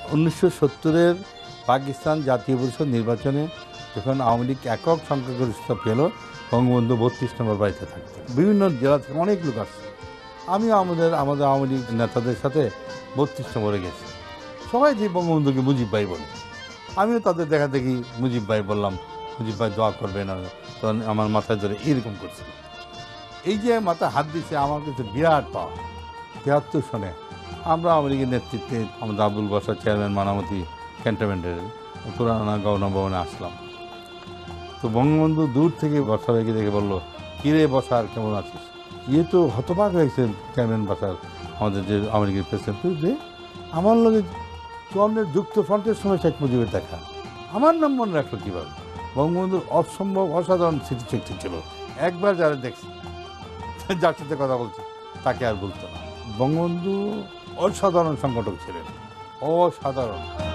1970-এর পাকিস্তান জাতীয় পরিষদ নির্বাচনে যখন আওয়ামী লীগ একক সংখ্যাগরিষ্ঠতা পেল, বঙ্গবন্ধু 32 নম্বর বাড়িতে থাকতেন। বিভিন্ন জেলা থেকে অনেক লোক আসছে। আমিও আমাদের আওয়ামী লীগ নেতাদের সাথে 32 নম্বরে গেছি। সবাই যে বঙ্গবন্ধুকে মুজিব ভাই বলে, আমিও তাদের দেখা দেখি মুজিব ভাই বললাম, মুজিব ভাই দোয়া করবে না। তখন আমার মাথায় ধরে এরকম করছিল। এই যে মাথায় হাত দিচ্ছে, আমার কাছে বিরাট পাওয়া। 73 সনে আমরা আওয়ামী লীগের নেতৃত্বে আমাদের আবুল বাসার চেয়ারম্যান মানামতি ক্যান্টনমেন্টের পুরানা গভর্নর ভবনে আসলাম। তো বঙ্গবন্ধু দূর থেকে বর্ষা ভাইকে দেখে বললো, কিরে বসার কেমন আছিস? ইয়ে তো হতবাক হয়েছে চেয়ারম্যান বাসার, আমাদের যে আওয়ামী লীগের প্রেসিডেন্ট, যে আমার লোকে চুয়ান্নের যুক্ত ফ্রন্টের সময় শেখ মুজিবের দেখা, আমার নাম মনে রাখলো কীভাবে? বঙ্গবন্ধুর অসম্ভব অসাধারণ স্মৃতিশক্তি ছিল। একবার যারা দেখছি, যার সাথে কথা বলছি, তাকে আর বলতো না। বঙ্গবন্ধু অসাধারণ সংগঠক ছিলেন, অসাধারণ।